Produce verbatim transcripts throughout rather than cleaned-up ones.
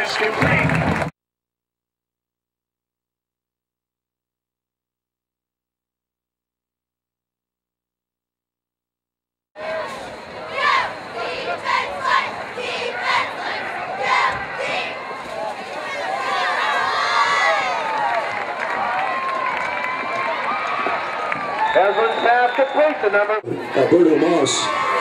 pass complete. Haslam's pass complete to number Alberto Moss.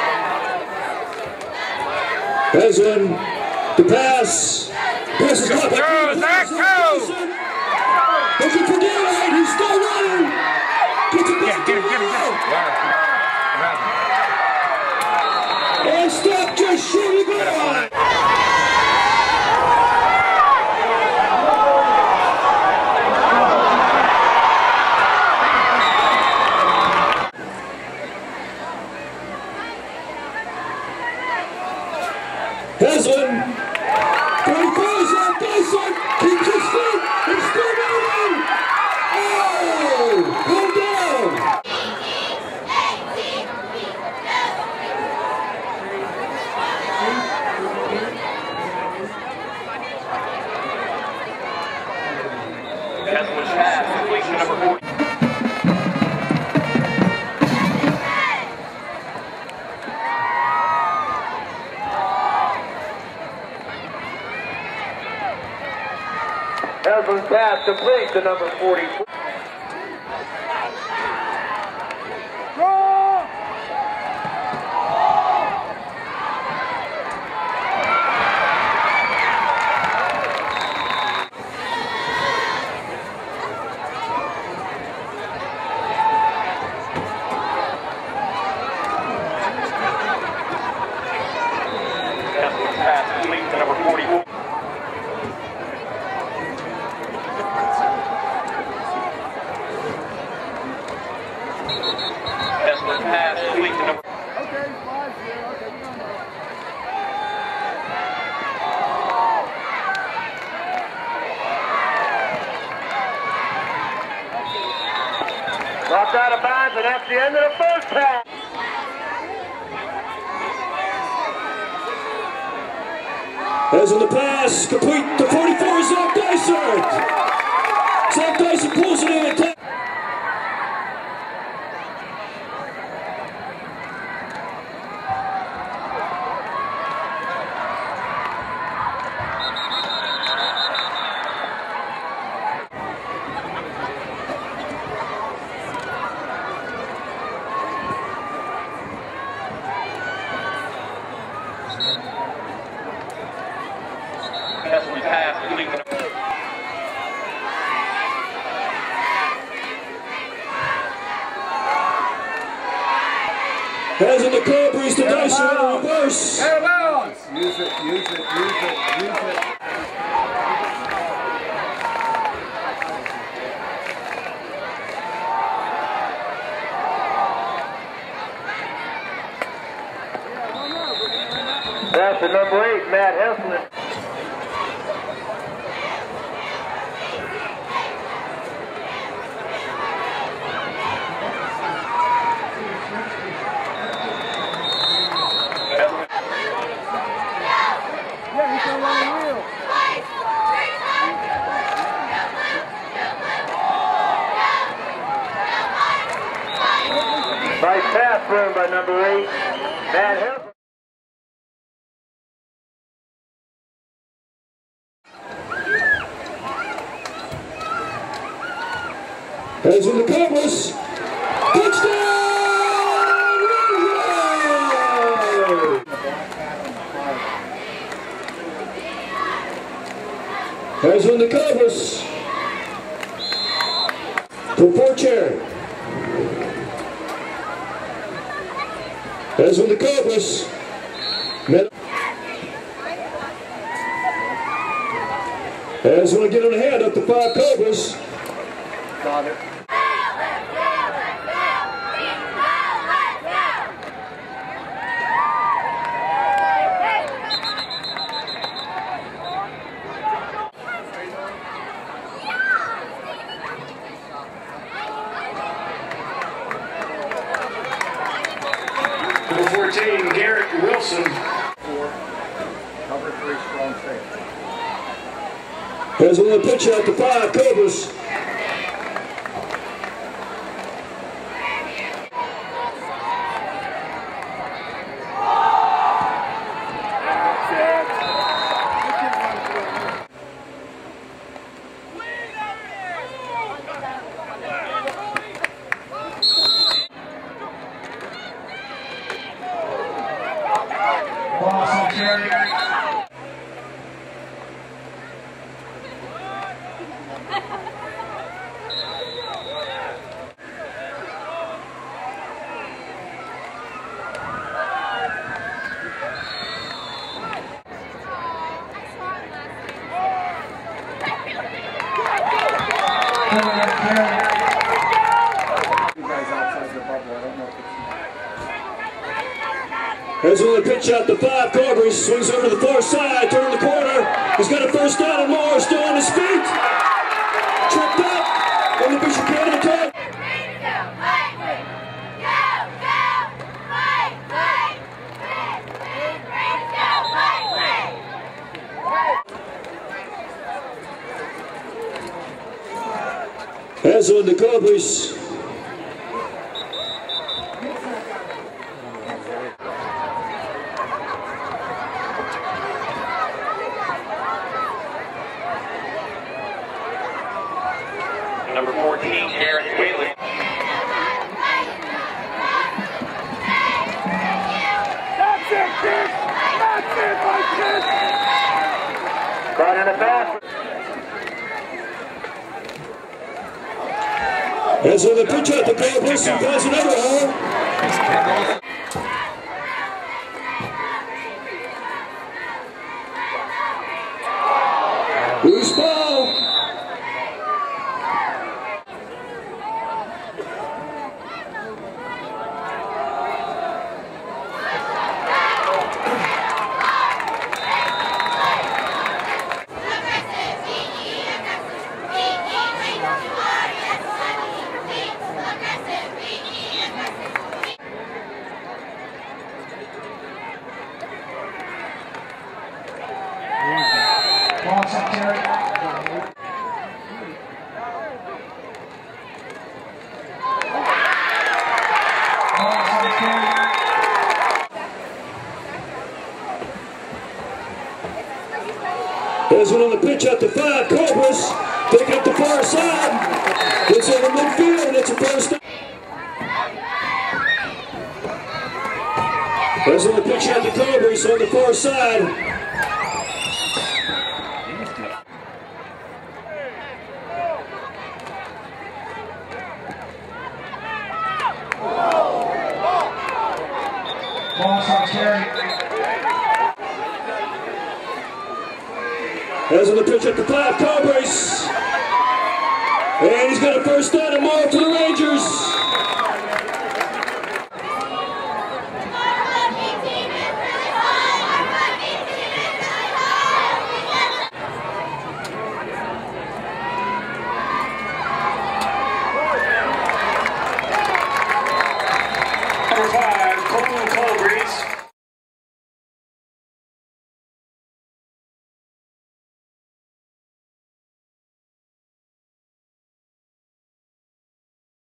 Haslam, the pass. Pass is caught. Go, Zach, go! Looking for daylight. He's still running. Gets it back. Get him, get him, get him. And stop just shooting goal. Haslam, thirty-four is on Dyson, keeps his feet, and still moving. Oh, one down. Haslam's pass complete to number forty. Haslam's pass complete to number forty-four. Haslam's pass complete to number forty-four. Haslam's pass complete to number. Okay, five zero. Okay, you know. Knocked out of bounds, and that's the end of the first half. Haslam the pass, complete. The forty-four is Zach Dyson. Zach Dyson pulls it in. Haslam's pass complete to number. Haslam the Cobras to Dyson in a reverse. Out of bounds. Use it, use it, use it, use it. That's the number eight, Matt Haslam. Yeah, he's gonna run the wheel. Nice pass run by number eight, Matt Haslam. Haslam the Cobras. Touchdown! Haslam the Cobras. To Porcher. Haslam the Cobras. Haslam get on ahead up to five Cobras. Got it. Number fourteen, Garrett Wilson. Four. Cover three, strong safety. There's a little pitch out to five, Cobras. There's a little pitch out to five, Cobras. Swings over to the far side, turning the corner. He's got a first down and more, still on his feet. Tripped up on the Bishop County attack. Has on the Cobras. Number fourteen, Garrett Whaley. That's it, kid! That's it, my kid! Caught in a pass. As on the pitch out the Cobras, he has another hole. Loose ball. There's one on the pitch out to five, Cobras. Taking up the far side. Gets over midfield, and it's a first down. There's one on the pitch out to Cobras on the far side. There's on the pitch at the five, Cobras. And he's got a first down and more for the